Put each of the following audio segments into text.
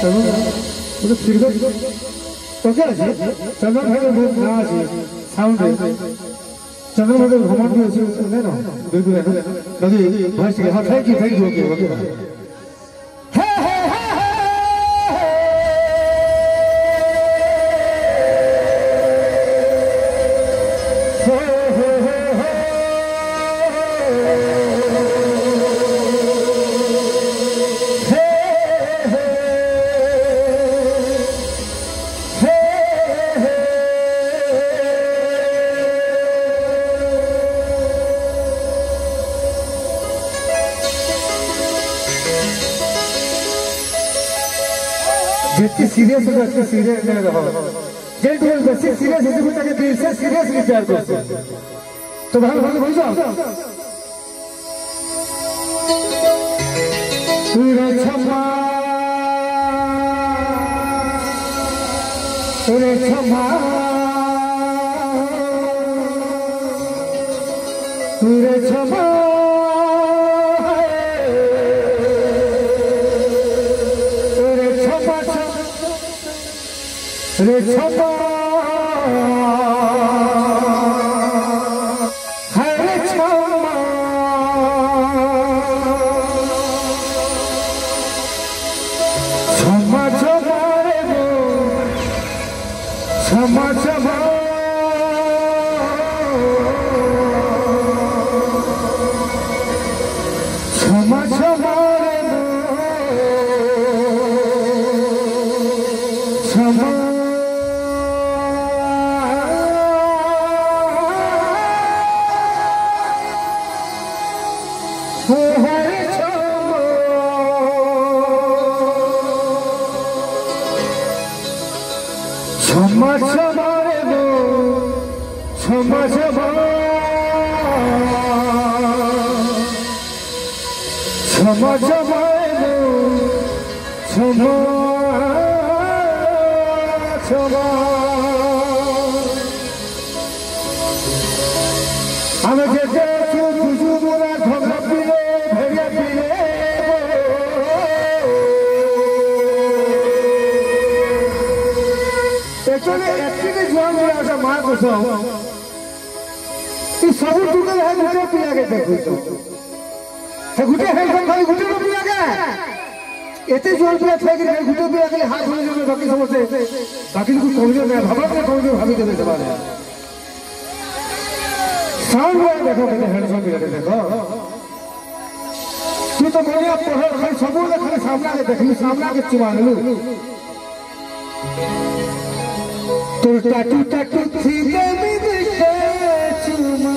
तो फीडबैक तो क्या है चंद्र भाई बहुत ना है साउंड है चंद्र भाई घमंड भी है नहीं ना बिल्कुल लगी वॉइस के हां थैंक यू ओके जितनी सीरियस हो उतनी सीरियस नहीं रहो जेंटल बेसिक सीरियस है कुछ आगे दिल से सीरियस विचार करो तो भाई बोल जाओ तेरे क्षमा रे क्षमा है क्षमा क्षमा क्षमा रे गो क्षमा क्षमा क्षमा क्षमा रे गो क्षमा क्षमा क्षमा रे गो क्षमा क्षमा क्षमा क्षमा रे गो क्षमा क्षमा हमें जैसे तुझू बोला धोखा पीले भेड़िया पीले एक्चुअली एक्चुअली जुआन बोला ऐसा मार को सो इस सब टुकड़े है गुटे पिया के देखो तो गुटे है सब खाली गुटे को पिया के इतने जुआन पिया थे कि गुटे पिया के हाथ धोने में बाकी समझते बाकी कुछ कमजोर नहीं भाभा में कमजोर भाभी के देते वाले साउंड में देखो कितने हैंडसम पिया के देखो तू तो बढ़िया पढ़ खाली सब खाली सामना के देखली सामना के चुमा लू टूटा टूटा टूटी जमी दिखे चुमा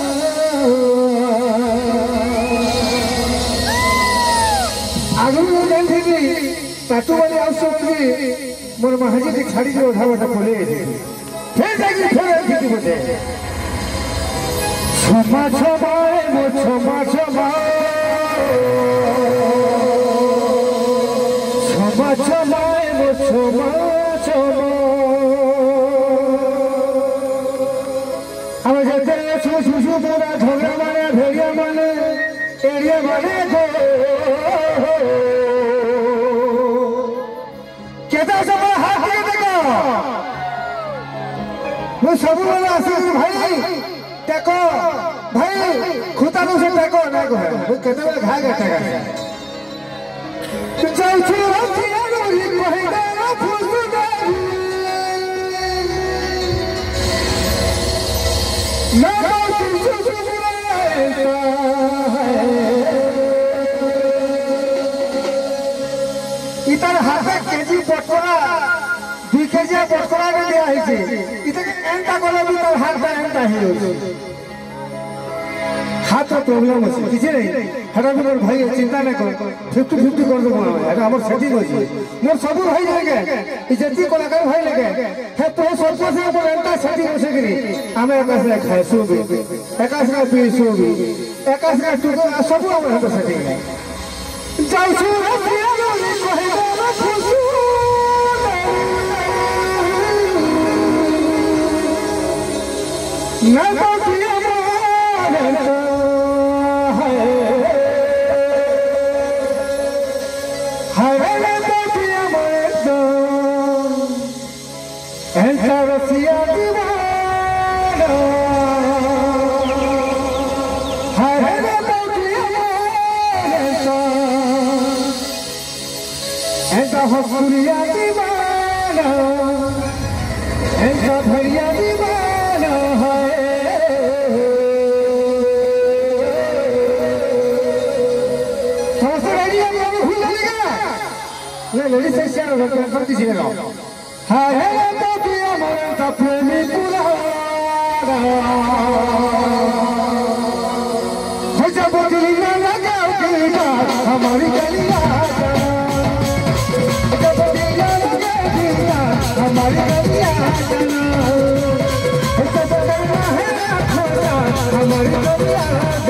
आगु में जानती थी टाटू वाली आवश्यक थी मोर महाजी की छाड़ी जो उठा उठा खोले फिर जाएगी फिर बोले क्षमा क्षमा वो क्षमा क्षमा क्षमा क्षमा वो क्षमा क्षमा हम जैसे सुसु पूरा झगड़ा मारे भेड़िया माने एरिया माने को कहता सब हाथ के देखो वो सब वाला आशीष भाई देखो भाई खुदा से देखो ना को है वो कहते हुए घा गया था तो चल छोड़ दिया लो महिला इतर हाथे केजी पटकोरा 2 केजी पटकोरा में दिया है इतर एंटा कोला भी तर हाथ एंटा है हाथ का प्रॉब्लम है किसी नहीं हटा मोर भाई चिंता नहीं करो 50-50 कर दो हटा हमर सेटिंग होई मोर सब भाई लगे इज्जती कलाकार भाई लगे है तो सब से पर एंटा सेटिंग हो सकेरी हमें एकास में खाए सो भी एकास में पी सो भी एकास में टुको सब हमर तो सेटिंग है जाऊ छु रसिया रे कहे ना खुशू ना बातिया मारे हरे बातिया मारे हसुरिया दीवाना ऐसा भरिया दीवाना है लेडी सेक्शन कर दीजिए ना हाय तो पिया मोरा का प्रेमी पूरा हो जब दिल ना लगाओ दिलका हमारी गलियां जब दिल ना लगाओ दिलका हमारी गलियां जब करना है खोजा हमारी गलियां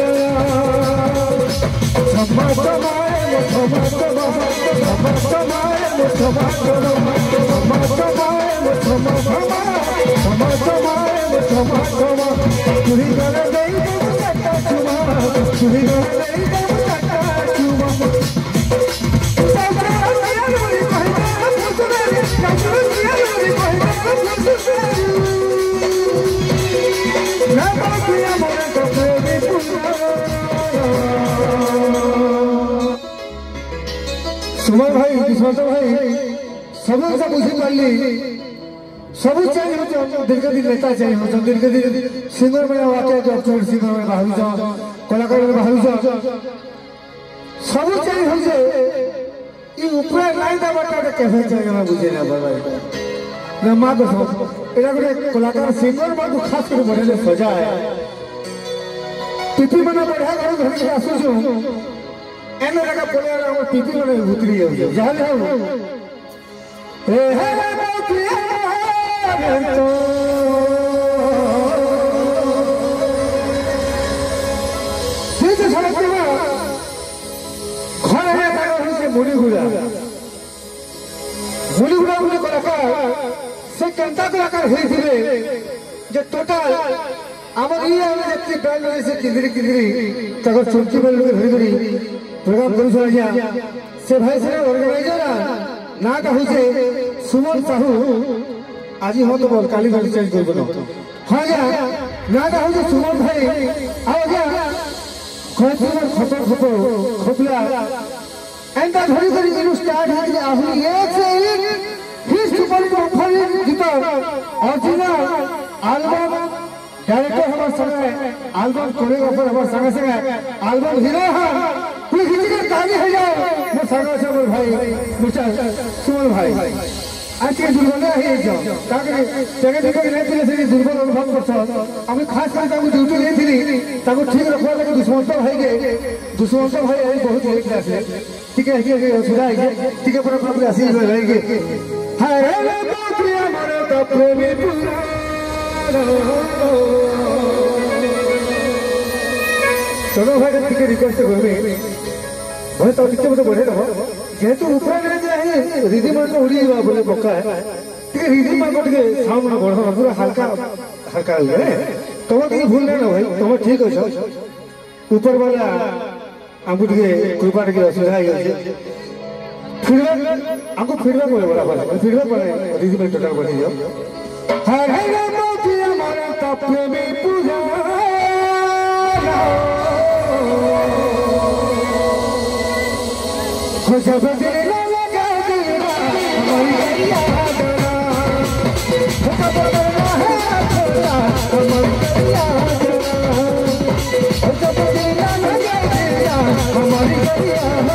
सुमन भाई विश्वास भाई सब से बुझी पाली सब चाहिए दीर्घ दिन नेता चाहिए दीर्घ दिन सिंगर में वाक्य के अक्षर सिंगर में बाहर कलाकार में बाहर सब चाहिए हमसे ये ऊपर लाइन दा बटा कैसे चाहिए मैं बुझे ना भाई ना मां को एरा गोटे कलाकार सिंगर मां को खास कर बने सजा है टीपी बना बढ़िया घर घर के आसु जो एने लगा बोले हम टीपी बने उतरी है जहां ले हो ए हे मोतिया तो से सड़क पे घर है ताको से मुड़ी गुड़ा बोले कलाकार से केंता कलाकार होई थिले जे टोटल आमर ई आमे जति बैंड से किंदरी तक चुटकी बेल लोग धरी धरी प्रोग्राम करू छलिया से भाई से ऑर्गेनाइजर ना का होई छे सुमन साहू आज हो तो बोल काली गाड़ी चेंज कर बनो हां या ना का होई सुमन भाई आओ गया खोपला एंड धरी धरी इनु स्टार्ट है कि आहु एक से एक हिट सुपर ऑफर गीत ओरिजिनल एल्बम डायरेक्टर हमार संगे एल्बम कोरियोग्राफर हमार संगे एल्बम हीरो है पूरी खींच के कहानी है जाओ मैं संगे से बोल भाई मिस्टर सुमन भाई आज के दुर्बल है जाओ ताकि जगह जगह नहीं पिले से दुर्बल अनुभव करछो हम खास कर ताकू ड्यूटी नहीं थी ताकू ठीक रखवा लगे दुश्मन तो भाई के दुश्मन तो भाई बहुत एक क्लास है ठीक है सुधा है ठीक है पर अपना आशीष रहेंगे हाय रे मोतिया मारे तो प्रेमी पूरा चलो भाई टिके रिक्वेस्ट करबे भाई तो टिके मत बढ़े रहो जेतु ऊपर रे जाए रिदी मन को उड़ी बोले पक्का है टिके रिदी मन को टिके साउंड न बढ़ो पूरा हल्का हल्का हो गए तो ये भूल ना भाई तुम ठीक हो ऊपर वाला हमको टिके कृपा टिके असुविधा है फीडबैक हमको फीडबैक बोले बड़ा फीडबैक बोले रिदी में टोटल बढ़ी जाओ हाय हाय मोतिया मारा का प्रेमी पूजा खुश हो दिल लगा दिल हमारी याद ना बदलना है खोला हमारी याद ना दिल लगा दिल हमारी याद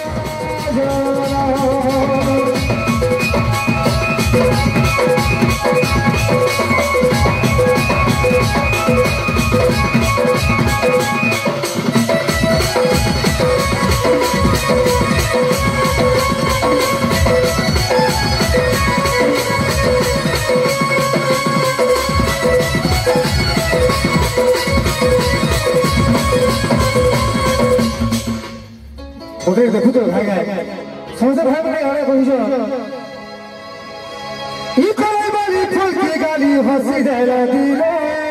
ओटे देखु तो भाई समझ भाई भाई आरे कहियो ई करे बाली फूल की गाली हंसी देला दिले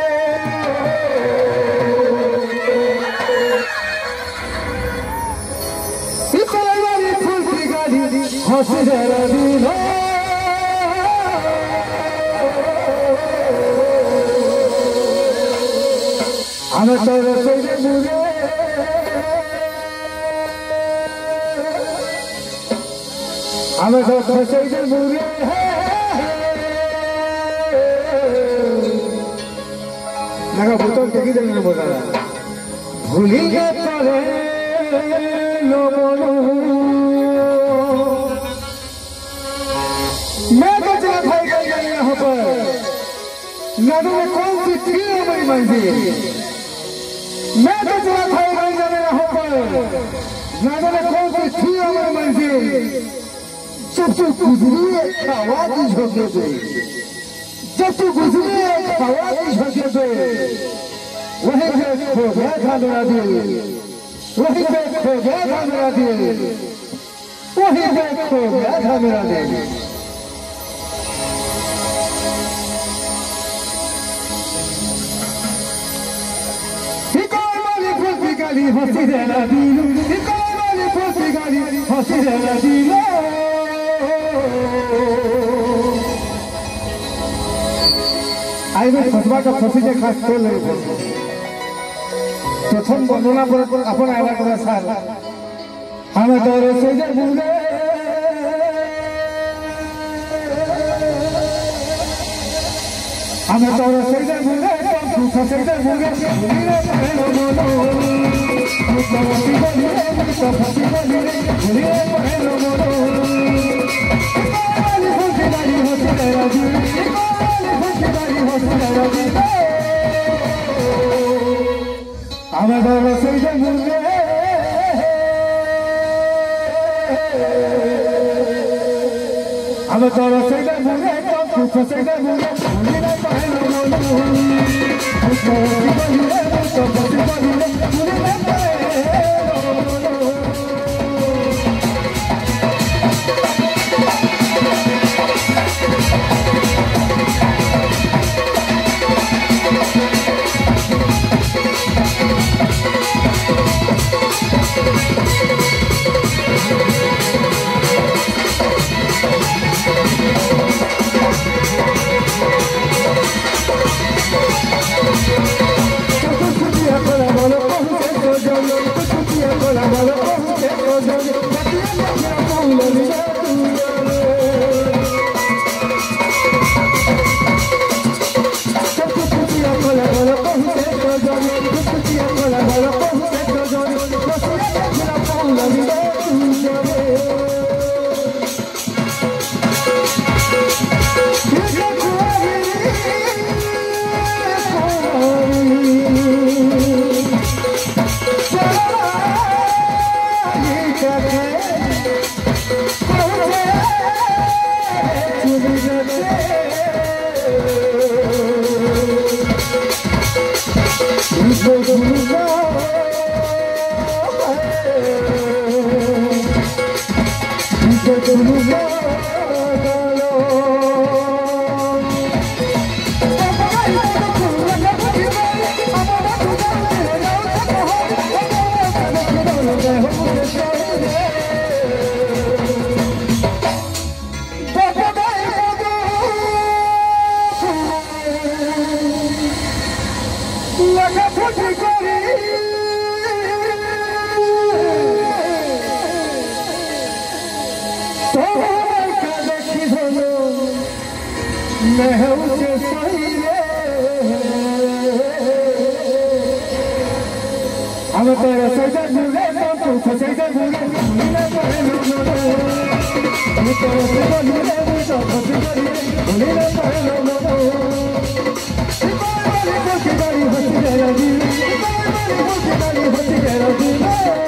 ई करे बाली फूल की गाली हंसी देला दिले आना तेरे से मुझे हमें तो फसे बुरे लगा भूतों के किधर ने बोला भूली के परे लो बोलो मैं तो चला भाई गई यहाँ पर नदों में कौन सी थी हमारी मंजिल मैं तो चला भाई गई यहाँ पर नदों में कौन सी थी हमारी मंजिल जब तू गुजरी एक हवा की झोंके पे जब तू गुजरी एक हवा की झोंके पे वहीं पे खो गया था मेरा दिल वहीं पे खो गया था मेरा दिल वहीं पे खो गया था मेरा दिल गाली हंसी रहना दिल वाली फंसी गाली हंसी रहना दिल आई में फसवा का फंसी के खास तो ले प्रथम बंदना पर अपन आला करा सार हमें तो से जे भूले हमें तो से जे भूले तू फसे जे भूले नीरे पहलो बोलो मुझको बोली तो फसी बोली नीरे पहलो बोलो वाली फंसी गाली हंसी रहना दिल हमें तो से जे भूले हमें तो से जे भूले तू फसे जे भूले नीरे पहलो बोलो मुझको बोली तो फसी बोली नीरे हमें तेरे से जे भूले तो तू फसे जे भूले नीले पहलो बोलो मुझको से बोली तो फसी बोली नीले पहलो बोलो वाली फंसी गाली हंसी रहना दिल वाली फंसी गाली हंसी रहना दिल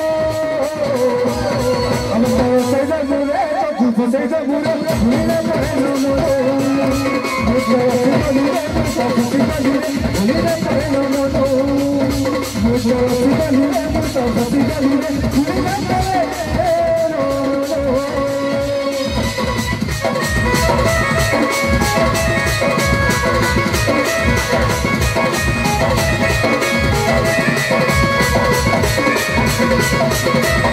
हमें तेरे से जे भूले तो तू फसे जे भूले नीले पहलो बोलो मुझको से बोली तो फसी बोली नीले पहलो बोलो मुझको We'll be right back.